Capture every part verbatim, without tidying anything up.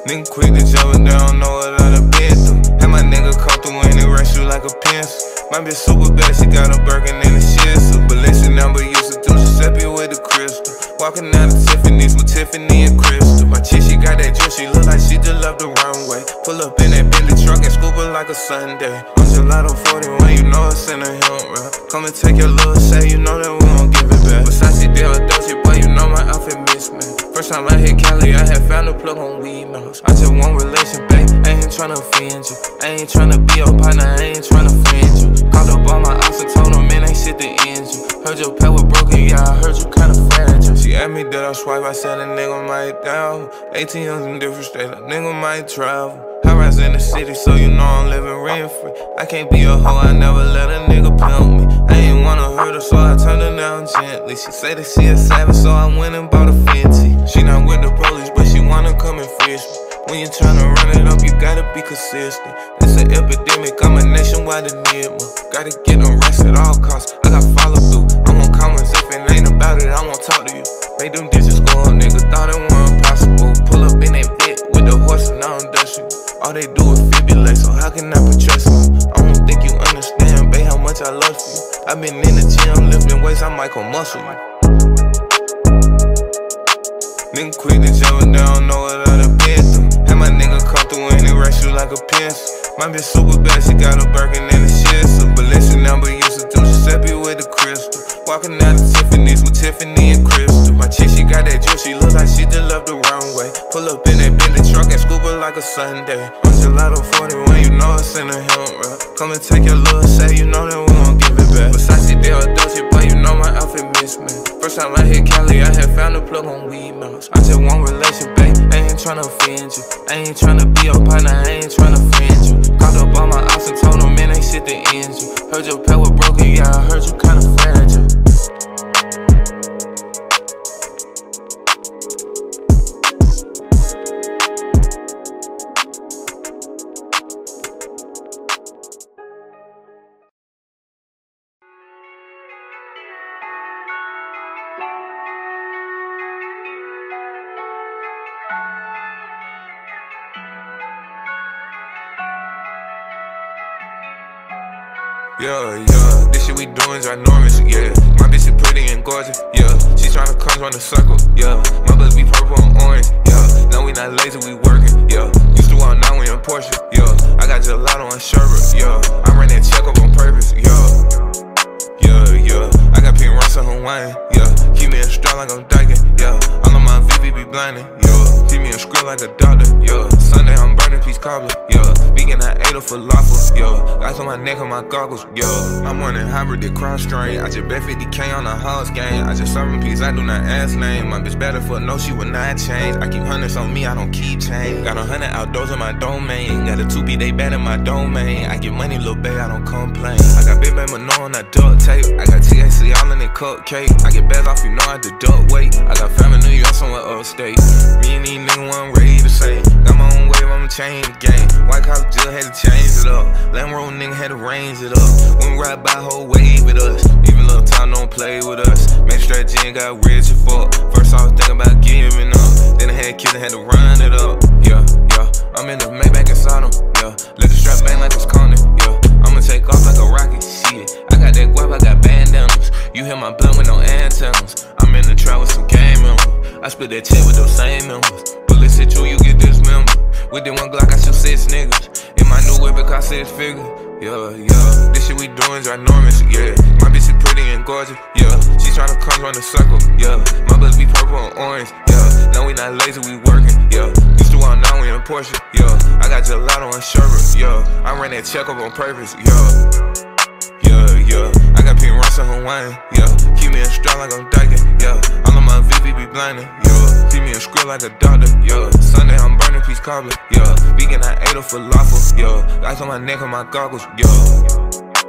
Nigga quick to jump and they don't know what I done been through. Had my nigga come through and he rush you like a pencil. My bitch super bad, she got a Birkin and a shit. So Balenciaga number used to do Giuseppe with the crystal. Walking out of Tiffany's with Tiffany and Crystal. My chick, she got that juice, she look like she just love the runway. Pull up in that Bentley truck and scoop her like a Sunday. I'm gelato forty when you know it's in a hemp wrap. Come and take your little say, you know that we won't give it back. Versace, Del Dolce, boy, you know my outfit mismatched. First time I hit Cali, I had found a plug on weed mouse. I just want relation, babe, I ain't tryna offend you. I ain't tryna be your partner, I ain't tryna friend you. Called up all my ops and told them, man, ain't shit to end you. Heard your pet was broken, yeah, I heard you kinda fragile. She asked me did I swipe, I said a nigga might down. eighteen years in different states, a nigga might travel. I rise in the city, so you know I'm living rent free. I can't be a hoe, I never let a nigga pimp me. I ain't wanna hurt her, so I turned her down gently. She say that she a savage, so I went and bought a Fenty. She not with the police, but she wanna come and fish me. When you tryna run it up, you gotta be consistent. It's an epidemic, I'm a nationwide enigma. Gotta get arrested at all costs, I got follow through. I won't comments if it ain't about it, I won't talk to you. Make them digits go on, nigga, thought it wasn't possible. Pull up in that bit with the horse and I don't dust you. All they do is fibulate, so how can I put trust in you? I don't think you understand, babe, how much I love you. I been in the gym, lifting weights, I might go muscle you. Nigga quick to jump and they don't know what I done been through. Had my nigga come through and he rush you like a pencil. My bitch super bad, she got a Birkin and a shit. So Balenciaga number used to do Giuseppe with the crystal. Walking out of Tiffany's with Tiffany and Crystal. My chick, she got that juice, she look like she just love the runway. Pull up in that Bentley truck and scoop her like a Sunday. I'm gelato forty when you know it's in a hemp wrap. Come and take your little say, you know that we won't give it back. Versace, Del Dolce, boy, you know my outfit mismatched. First time I hit Cali, I had found a plug on weed mouse. I just want relation, babe, I ain't tryna offend you. I ain't tryna be your partner, I ain't tryna friend you. Called up all my ops and told them, man, ain't shit to end you. Heard your pet was broken, yeah, I heard you kinda fragile. Yeah, yeah, this shit we doing is ginormous, yeah. My bitch is pretty and gorgeous, yeah. She tryna come run the circle, yeah. My bitch be purple and orange, yeah. No, we not lazy, we working, yeah. Used to walk, now we in Porsche, yeah. I got gelato and sherbet, yeah. I ran that check up on purpose, yeah. Yeah, yeah. I got pink rice and Hawaiian, yeah. Keep me in strap like I'm dyking, yeah. All of my V V be blinding, yeah. Keep me in script like a doctor, yeah. Sunday I'm burning peace cobbler, yeah. Vegan I ate a falafel, yeah. Ice on my neck and my goggles, yeah. I'm running hybrid, the cross strain. I just bet fifty K on a house game. I just serve in peace, I do not ask name. My bitch better for no, she would not change. I keep hundreds on me, I don't keep change. Got a hundred outdoors in my domain. Got a two B, they bad in my domain. I get money, little babe, I don't complain. I got big baby Manor on that duct tape. I got T H C all in that cupcake. I get bags off, you know I do duck weight. I got family in New York, somewhere upstate. Me and these niggas wasn't ready to say. Got my own wave, I'ma change the game. White collar jill had to change it up. Land Rover nigga had to range it up. When we ride by, whole wave with us. Even little time don't play with us. Make sure that gin got rich as fuck. First I was thinking about giving up. Then I had kids and had to run it up. Yeah, yeah. I'm in the Maybach inside them. Yeah. Let the strap bang like it's Connie. Yeah. I'ma take off like a rocket. Shit. I got that guap, I got bandanas. You hear my blunt with no antennas. I'm in the trap with some game members. I split that check with those same members. Bullets hit you, you get dismembered. With the one Glock, I shoot six niggas. In my new whip, it cost six figures. Yeah, yeah. This shit we doing is ginormous, yeah. My bitch is pretty and gorgeous, yeah. She tryna come run the circle, yeah. My bitch be purple and orange, yeah. No, we not lazy, we working, yeah. Used to walk, now we in Porsche, yeah. I got gelato and sherbet, yeah. I ran that check up on purpose, yeah. Yeah, yeah. I got pink rice and Hawaiian, yeah. Keep me in strap like I'm dyking, yeah. All of my V V be blinding, yeah. Keep me in script like a doctor, yeah. Sunday I'm burning peace cobbler, yeah. Vegan I ate a falafel, yeah. Ice on my neck and my goggles, yeah.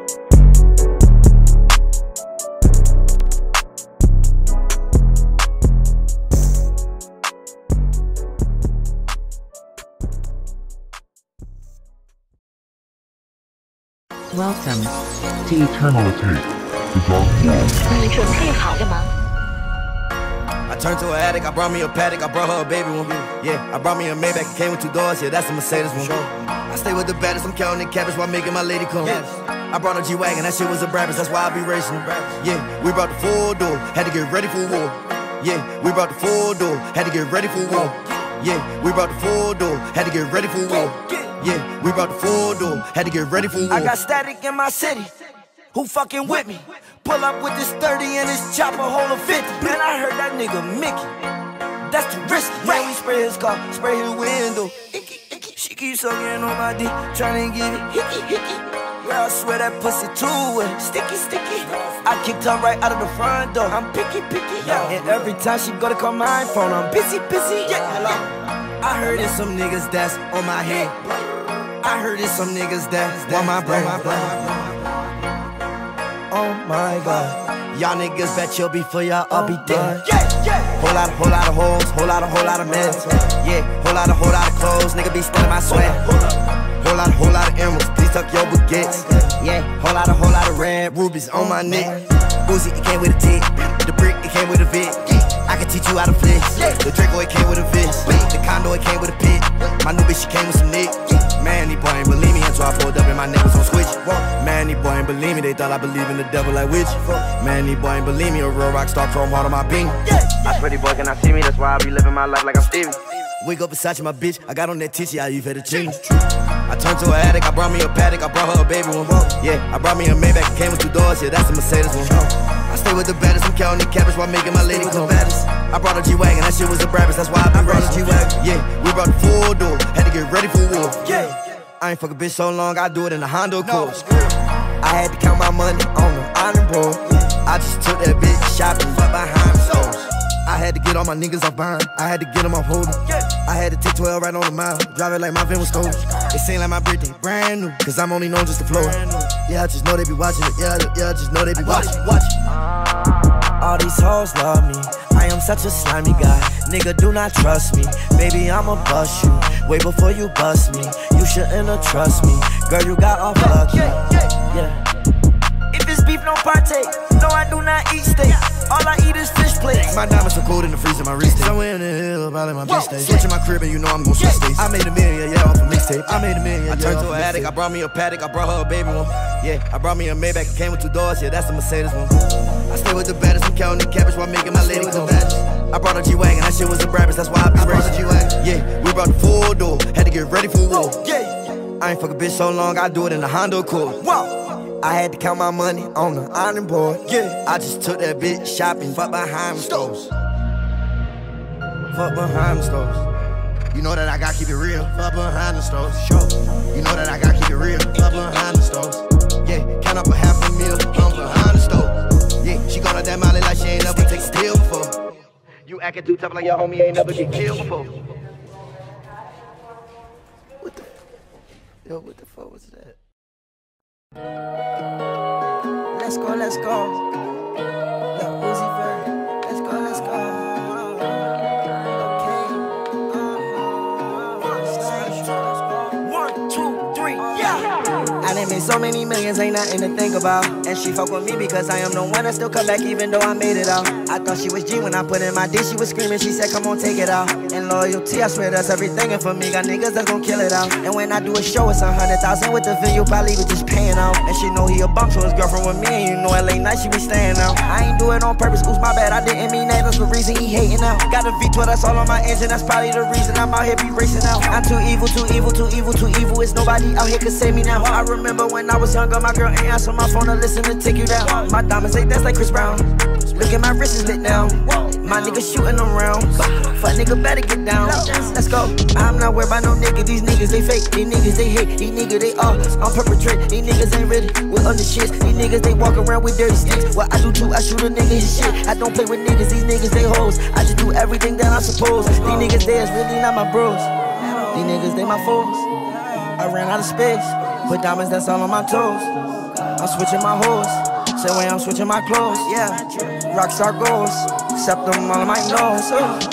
Welcome to Eternal Take, the Dark World. 你准备好了吗？ I turned to an addict, I brought me a Paddock, I brought her a baby one. Yeah, I brought me a Maybach, it came with two doors, yeah, that's a Mercedes one. I stay with the baddest, I'm counting the cabbage while making my lady come. I brought a G-Wagon, that shit was a Brabus, that's why I be racing. Yeah, we brought the full door, had to get ready for war. Yeah, we brought the full door, had to get ready for war. Yeah, we brought the full door, had to get ready for war. Yeah, we brought the full door, had to get ready for war. I got static in my city, who fucking with me? Pull up with this thirty and this chopper hold a fifty. Man, I heard that nigga Mickey, that's too risky. Man, we spray his car, spray his window. Icky, icky. She keeps sucking on my dick, trying to get it hickey, hickey. Girl, I swear that pussy too wet, sticky, sticky. I kicked her right out of the front door, I'm picky, picky, yeah. And every time she go to call my phone, I'm busy, busy, yeah. Hello. I heard it's some niggas that's on my head. I heard it's some niggas that's on my brain. Oh my God, y'all niggas bet you'll be for y'all, I'll be dead. Yeah, yeah. Whole lot of, whole lot of hoes, whole lot of, whole lot of men. Yeah, whole lot of, whole lot of clothes, nigga be stealing my sweat. Whole lot of, whole lot of emeralds, please tuck your baguettes. Yeah, whole lot of, whole lot of red rubies on my neck. Uzi, it came with a dick. The brick, it came with a Vic. I can teach you how to flex. The Draco, it came with a vest. The condo, it came with a pit. My new bitch, she came with some nick. Man, these boy ain't believe me until I pulled up and my niggas on switch. Man, these boy ain't believe me, they thought I believe in the devil like witch. Man, these boy ain't believe me, a real rock star chrome heart on my beam. I swear these boys cannot see me, that's why I be living my life like I'm Stevie. Wake up Versace, my bitch, I got on that titty, I you fettuccine. I turned to an addict, I brought me a Paddock, I brought her a baby one. Yeah, I brought me a Maybach, it came with two doors, yeah, that's a Mercedes one. I stay with the baddest, I'm counting the cabbage while making my lady come. I brought a G-Wagon, that shit was a Brabus, that's why I be brought a G-Wagon. Yeah, we brought the full door, had to get ready for war. Yeah, I ain't fuck a bitch so long, I do it in a Honda Accord. I had to count my money on the iron board. I just took that bitch shopping, but behind stores. I had to get all my niggas off buying, I had to get them off holding. I had to take twelve right on the mile, drive it like my van was stolen. It seemed like my birthday brand new, cause I'm only known just to flow. Yeah, I just know they be watching it, yeah, yeah, I just know they be watching, watching. All these hoes love me, I am such a slimy guy. Nigga, do not trust me, baby, I'ma bust you. Way before you bust me, you shouldn't have trust me. Girl, you got off lucky, yeah. If it's beef, no partake, no, I do not eat steak. All I eat is fish plates. My diamonds so cold in the freezer, my wrist. Somewhere in the hill, probably my bitch stay. Switching my crib and you know I'm gon' switch states. I made a million, yeah, off a mixtape. I made a million, yeah, I turned to an addict, I brought me a Paddock, I brought her a baby one. Yeah, I brought me a Maybach, it came with two doors, yeah, that's a Mercedes one. I stay with the baddest, I'm counting the cabbage while making my lady come. I brought a G-Wagon, that shit was a Brabus, that's why I be racing. G-Wagon. Yeah, we brought the full door, had to get ready for war. Yeah, I ain't fuck a bitch so long, I do it in a Honda Accord. Wow. I had to count my money on the iron board. Yeah, I just took that bitch shopping, fuck behind the stores. Fuck behind the stores. You know that I gotta keep it real, fuck behind the stores. Sure. You know that I gotta keep it real, fuck behind the stores. Yeah, count up a half a meal, I'm behind the stove. Yeah, she gone up that molly like she ain't never take a pill before. You acting too tough like your homie ain't never get killed before. What the? Yo, what the fuck was that? Let's go, let's go. Lil Uzi Vert. Let's go, let's go. Okay. One, two, three, yeah. I done made so many millions, ain't nothing to think about. And she fuck with me because I am the one that still come back even though I made it out. I thought she was G when I put in my D, she was screaming, she said come on take it out. And loyalty, I swear that's everything, and for me got niggas that's gon' kill it out. And when I do a show it's a hundred thousand with the venue, probably was just paying out. And she know he a bum, so his girlfriend with me, and you know L A night she be staying out. I ain't do it on purpose, oops my bad, I didn't mean that, that's the reason he hating out. Got a V twelve, that's all on my engine, that's probably the reason I'm out here be racing out. I'm too evil, too evil, too evil, too evil, it's nobody out here could save me now. I remember when I was younger, my girl ain't answer my phone to listen to take you down. My diamonds ain't that's like Chris Brown. Look at my wrist is lit down. My niggas shooting them rounds. Fuck nigga better get down. Let's go. I'm not worried about no nigga. These niggas they fake. These niggas they hate. These niggas they all on perpetrate. These niggas ain't ready with other shits. These niggas they walk around with dirty sticks. What I do too, I shoot a nigga his shit. I don't play with niggas. These niggas they hoes. I just do everything that I'm supposed. These niggas they is really not my bros. These niggas they my foes. I ran out of space. Put diamonds that's all on my toes. I'm switching my hoes. Same way I'm switching my clothes, yeah. Rockstar goals, except them all on my nose.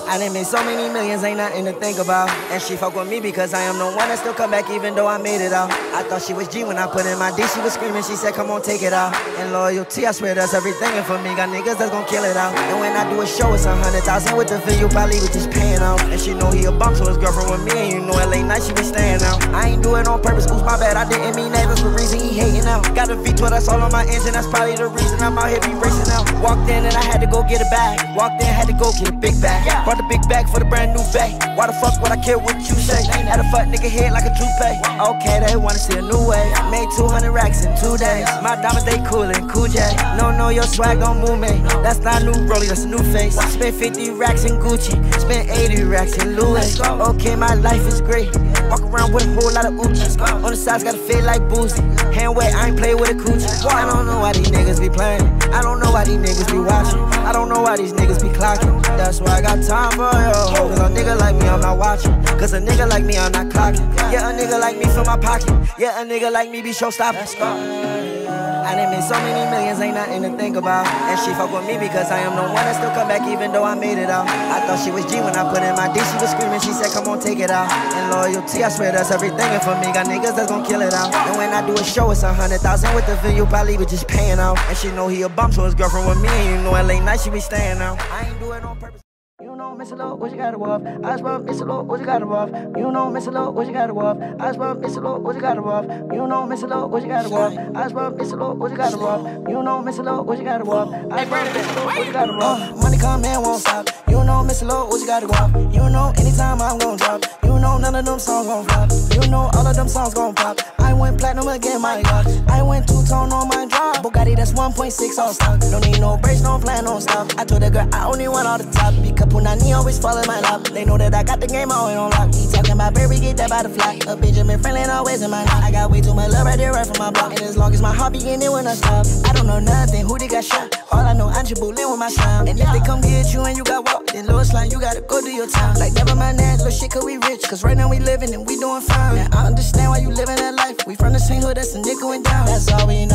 I done made so many millions, ain't nothing to think about. And she fuck with me because I am the one that still come back even though I made it out. I thought she was G when I put in my D, she was screaming, she said come on take it out. And loyalty, I swear that's everything, and for me, got niggas that's gon' kill it out. And when I do a show, it's a hundred thousand with the fee, you probably was just paying out. And she know he a bum, so his girlfriend with me, and you know L A night she be staying out. I ain't do it on purpose, oops my bad, I didn't mean that, that's the reason he hating out. Got a V twelve, that's all on my engine, that's probably the reason I'm out here be racing out. Walked in and I had to go get a bag, walked in, had to go get a big bag. Brought the big bag for the brand new bag. Why the fuck would I care what you say? Had a fuck nigga head like a toupee. Okay, they wanna see a new way. Made two hundred racks in two days. My diamonds they coolin', cool J. No, no, your swag don't move me. That's not new Rollie, that's a new face. Spent fifty racks in Gucci, spent eighty racks in Louis. Okay, my life is great. Walk around with a whole lot of Uchi. On the sides gotta fit like Boozy. Hand wet, I ain't play with a coochie. I don't know why these niggas be playing. I don't know why these niggas be watching. I don't know why these niggas be clocking. That's why I got time for you. Cause a nigga like me, I'm not watching. Cause a nigga like me, I'm not clocking. Yeah, a nigga like me from my pocket. Yeah, a nigga like me be showstopping. I done made so many millions, ain't nothing to think about. And she fuck with me because I am the one that still come back even though I made it out. I thought she was G when I put in my D, she was screaming, she said come on take it out. And loyalty, I swear that's everything, and for me, got niggas that's gon' kill it out. And when I do a show, it's a hundred thousand with the fee, you probably was just paying out. And she know he a bum, so his girlfriend with me, and you know L A night she be staying out. I ain't do it on purpose. You know, Miss Lil, what you got to off? I just want Miss Lil, what you got to off? You know, Miss Lil, what you got to off? I just want Miss Lil, what you got to off? You know, Miss Lil, what you got to off? I just want Miss Lil, what you got to off? You know, Miss Lil, what you got to off? I just want Miss Lil, what you got to off? Money come and won't stop. You know, Miss Lil, what you got to off? You know, anytime I'm gon' drop. You know, none of them songs gon' flop. You know, all of them songs gon' pop. I went platinum again, my God. I went two-tone on my drop. Bugatti, that's one point six all stock. Don't need no brakes, no plan, no stop. I told that girl I only want all the top. Because Punani always fall in my lap. They know that I got the game all on lock. He talking about baby, get that by the fly. A Benjamin Franklin always in my lap. I got way too much love right there, right from my block. And as long as my heart be in it when I stop, I don't know nothing, who they got shot. All I know, I'm Jabulin with my sound. And if they come get you and you got walk, then Lil Slime, you gotta go do your time. Like never mind that, little shit, cause we rich. Cause right now we living and we doing fine. Now I understand why you living that life. We from the same hood, that's a nickel and down. That's all we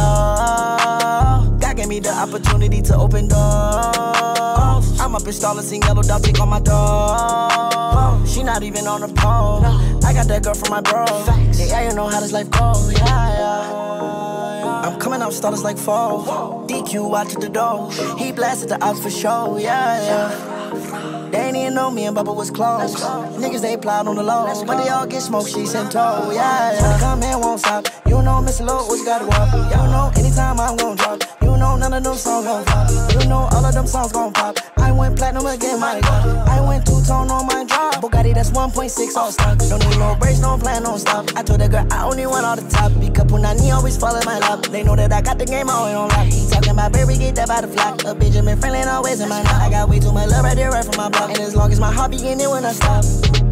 know. God gave me the opportunity to open doors. I'm up installing, sing yellow dot, take on my door. She not even on the pole. I got that girl from my bro. Yeah, you know how this life goes. Yeah, yeah. I'm coming out starters like fall. D Q out to the door. He blasted the ops for show. Yeah, yeah. They ain't even know me and Bubba was close. Niggas, they plowed on the low. But they all get smoked, she sent tow. Yeah, yeah. Come in, won't stop. You know, Miss Lil, what you gotta walk. You know, anytime I'm gon' drop. You know, none of them songs gon' pop. You know, all of them songs gon' pop. I went platinum again, my God. I went two-tone on my drop. Bugatti, that's one point six all stock. Don't need no brakes, no plan, no stop. I told that girl I only want all the top. Because Punani always fall in my lap. They know that I got the game all on lock. He talking about baby, get that by the fly. A Benjamin Franklin always in my lap. I got way too much love right there, right from my block. And as long as my heart be in it when I stop.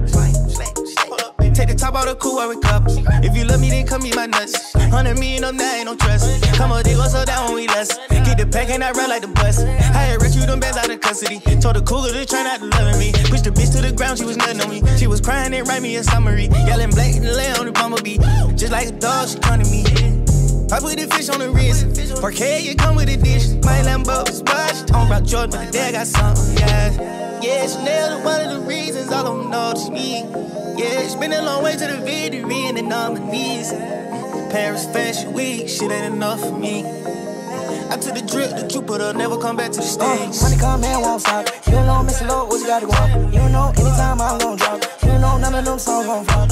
Take the top out of cool where we cup. If you love me, then come eat my nuts. Hundred million up now, ain't no trust. Come on, they go so down when we less. Get the pack and I run like the bus. I had rescued them bands out of custody. Told the cougar to try not to love me. Pushed the bitch to the ground, she was nothing on me. She was crying and write me a summary. Yelling black and lay on the bumblebee. Just like a dog, she come to me. I put the fish on the wrist. Parquet, you come with a dish. My Lambo is washed. On about Jordan, but the dad got something, yeah. Yeah, Chanel, one of the reasons I don't know to me. Yeah, it's been a long way to the victory and the nominees. Paris Fashion Week, shit ain't enough for me. I took the drip, the Jupiter, never come back to the stage. Uh, money come and won't stop. You know, Miss Lil, what you gotta go. You know, anytime I'm gon' drop. You know, none of them songs gon' flop.